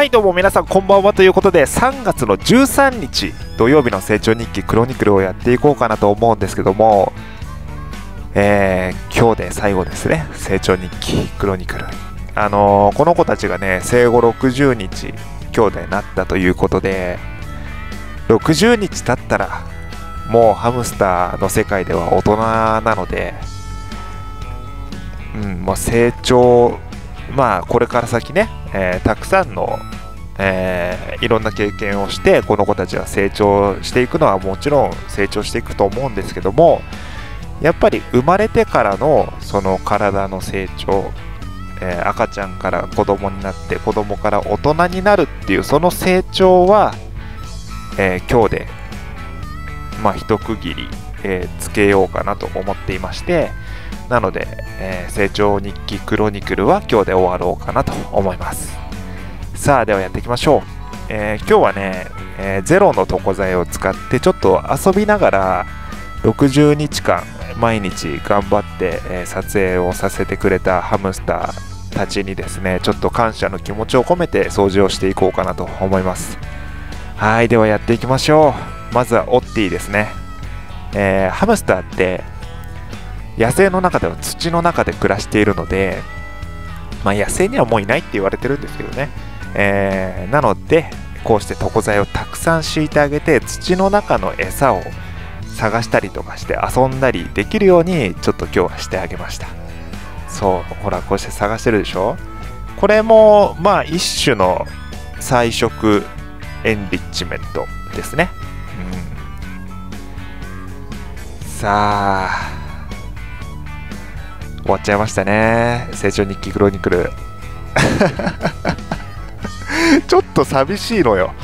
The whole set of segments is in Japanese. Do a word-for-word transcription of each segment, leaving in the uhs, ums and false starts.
はいどうも皆さんこんばんはということで、さんがつのじゅうさんにち土曜日の成長日記クロニクルをやっていこうかなと思うんですけども、えー、今日で最後ですね。成長日記クロニクル、あのー、この子たちがね生後ろくじゅうにち今日でなったということで、ろくじゅうにち経ったらもうハムスターの世界では大人なので、うん、もう成長、まあこれから先ね、えー、たくさんの、えー、いろんな経験をしてこの子たちは成長していくのはもちろん成長していくと思うんですけども、やっぱり生まれてからのその体の成長、えー、赤ちゃんから子供になって子供から大人になるっていうその成長は、えー、今日でまあ一区切り、えー、つけようかなと思っていまして、なので、えー、成長日記クロニクルは今日で終わろうかなと思います。さあではやっていきましょう。えー、今日はね、えー、ゼロの床材を使ってちょっと遊びながらろくじゅうにちかん毎日頑張って、えー、撮影をさせてくれたハムスターたちにですね、ちょっと感謝の気持ちを込めて掃除をしていこうかなと思います。はい、ではやっていきましょう。まずはオッティですね。えー、ハムスターって野生の中では土の中で暮らしているので、まあ、野生にはもういないって言われてるんですけどね、えー、なのでこうして床材をたくさん敷いてあげて土の中の餌を探したりとかして遊んだりできるようにちょっと今日はしてあげました。そうほらこうして探してるでしょ。これもまあ一種の菜食エンリッチメントですね、うん、さあ終わっちゃいましたね、成長日記クロニクルちょっと寂しいのよ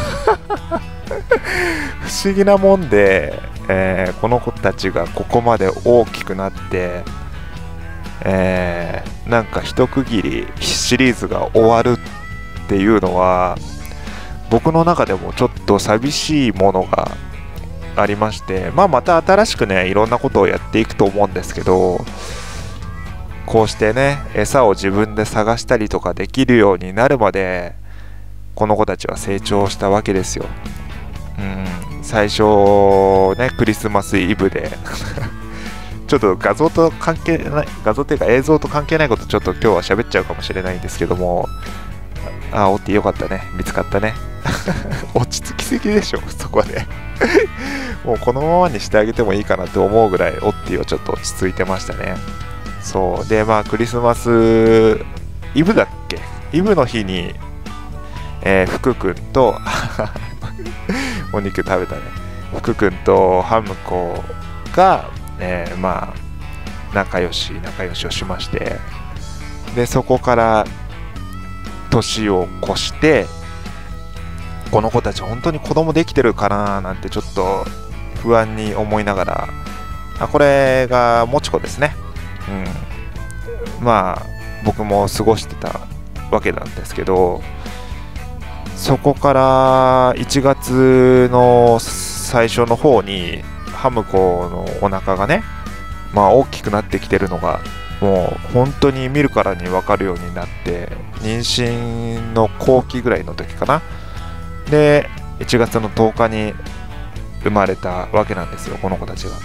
不思議なもんで、えー、この子たちがここまで大きくなって、えー、なんか一区切りシリーズが終わるっていうのは僕の中でもちょっと寂しいものがありまして、まあまた新しくねいろんなことをやっていくと思うんですけど、こうしてね餌を自分で探したりとかできるようになるまでこの子たちは成長したわけですよ。うん、最初ねクリスマスイブでちょっと画像と関係ない画像っていうか映像と関係ないことちょっと今日は喋っちゃうかもしれないんですけども、あオッティよかったね、見つかったね落ち着きすぎでしょそこでもうこのままにしてあげてもいいかなって思うぐらいオッティはちょっと落ち着いてましたね。そうでまあクリスマスイブだっけ、イブの日に、えー、福くんとお肉食べたね、福くんとハムコが、えー、まあ仲良し仲良しをしまして、でそこから年を越してこの子たち本当に子供できてるかななんてちょっと不安に思いながら、あこれがもちこですね。うん、まあ僕も過ごしてたわけなんですけど、そこからいちがつの最初の方にハムコのお腹がね、まあ大きくなってきてるのがもう本当に見るからに分かるようになって、妊娠の後期ぐらいの時かなでいちがつのとおかに生まれたわけなんですよこの子たちが、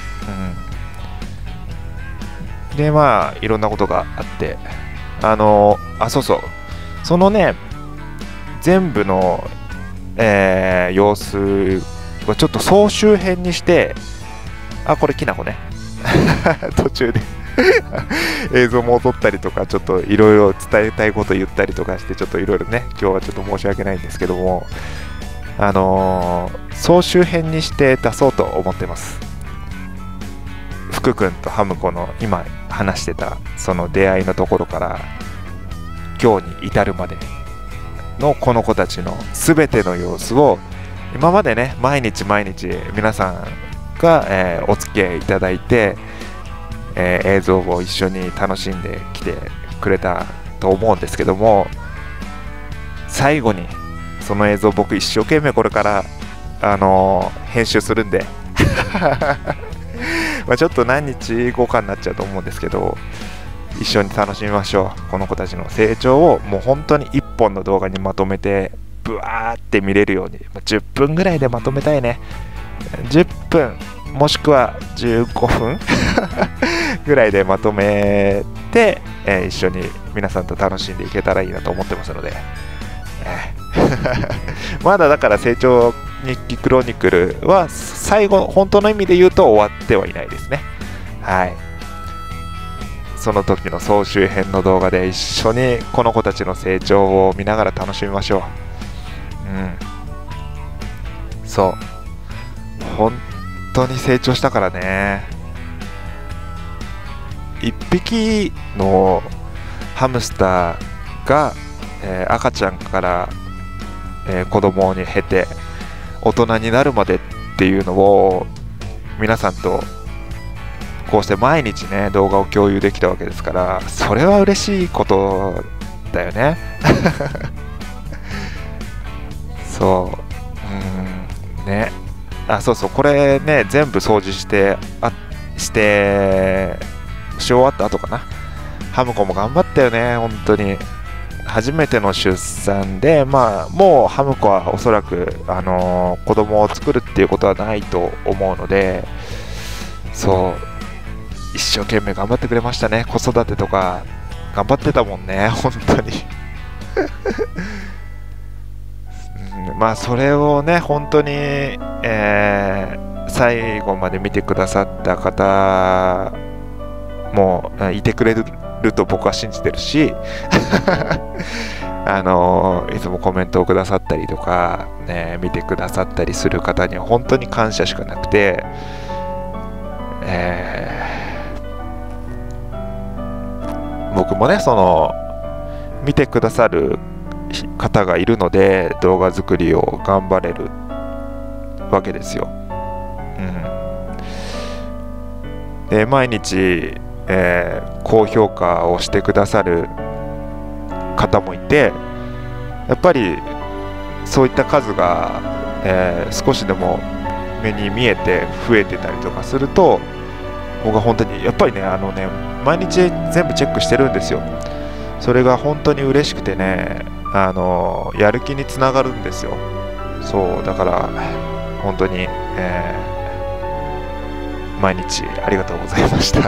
うん、でまあいろんなことがあって、あのあそうそうそのね全部の、えー、様子をちょっと総集編にして、あこれきなこね途中で映像も撮ったりとかちょっといろいろ伝えたいこと言ったりとかしてちょっといろいろね今日はちょっと申し訳ないんですけども、あのー、総集編にして出そうと思ってます。福くんとハムコの今話してたその出会いのところから今日に至るまでのこの子たちの全ての様子を今までね毎日毎日皆さんが、えー、お付き合いいただいて、えー、映像を一緒に楽しんできてくれたと思うんですけども、最後にその映像僕一生懸命これから、あのー、編集するんでまあちょっと何日後かになっちゃうと思うんですけど、 一緒に楽しみましょう。この子たちの成長をもう本当にいっぽんの動画にまとめてブワーって見れるようにじゅっぷんぐらいでまとめたいね。じゅっぷんもしくはじゅうごふんぐらいでまとめて、えー、一緒に皆さんと楽しんでいけたらいいなと思ってますので、えー、まだだから成長日記クロニクルは最後本当の意味で言うと終わってはいないですね。はい、その時の総集編の動画で一緒にこの子たちの成長を見ながら楽しみましょう。うん、そう本当に成長したからね。一匹のハムスターが、えー、赤ちゃんから、えー、子供に経て大人になるまでっていうのを皆さんとこうして毎日ね動画を共有できたわけですから、それは嬉しいことだよね。そううんね、あそうそう、これね全部掃除してあしてし終わった後かな。ハムコも頑張ったよね本当に。初めての出産で、まあもうハムコはおそらくあのー、子供を作るっていうことはないと思うので、そう一生懸命頑張ってくれましたね。子育てとか頑張ってたもんね本当に。うん、まあそれをね本当に、えー、最後まで見てくださった方もいてくれると僕は信じてるしあのいつもコメントをくださったりとか、ね、見てくださったりする方には本当に感謝しかなくて、えー、僕もねその見てくださる方がいるので動画作りを頑張れるわけですよ。うん、で毎日えー、高評価をしてくださる方もいて、やっぱりそういった数が、えー、少しでも目に見えて増えてたりとかすると、僕は本当にやっぱりねあのね毎日全部チェックしてるんですよ。それが本当に嬉しくてね、あのやる気につながるんですよ。そうだから本当に、えー、毎日ありがとうございました。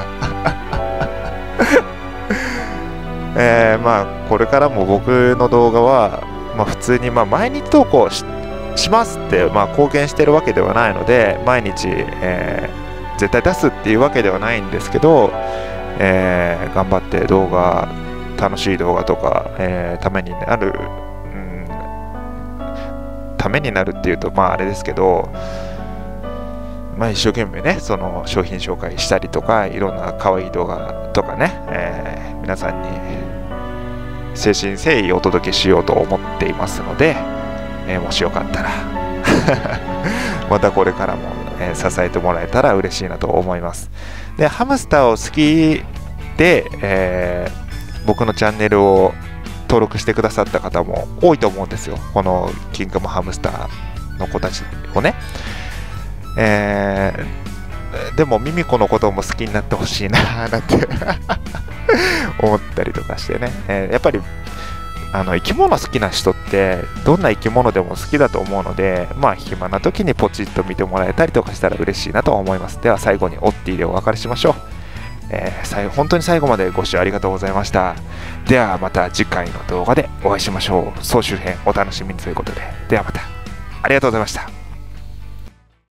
えー、まあこれからも僕の動画は、まあ、普通にまあ毎日投稿 し, しますって、まあ、貢献してるわけではないので毎日、えー、絶対出すっていうわけではないんですけど、えー、頑張って動画楽しい動画とか、えー、ためになる、うん、ためになるっていうとまああれですけど、まあ、一生懸命ねその商品紹介したりとかいろんな可愛い動画とかね、えー、皆さんに誠心誠意お届けしようと思っていますので、えー、もしよかったらまたこれからも、えー、支えてもらえたら嬉しいなと思います。でハムスターを好きで、えー、僕のチャンネルを登録してくださった方も多いと思うんですよ。このキングムハムスターの子たちをね、えー、でもミミコのことも好きになってほしいななんて思ったりとかしてね、えー、やっぱりあの生き物好きな人ってどんな生き物でも好きだと思うので、まあ暇な時にポチッと見てもらえたりとかしたら嬉しいなと思います。では最後にオッティでお別れしましょう。えー、最後本当に最後までご視聴ありがとうございました。ではまた次回の動画でお会いしましょう。総集編お楽しみにということで、ではまたありがとうございました。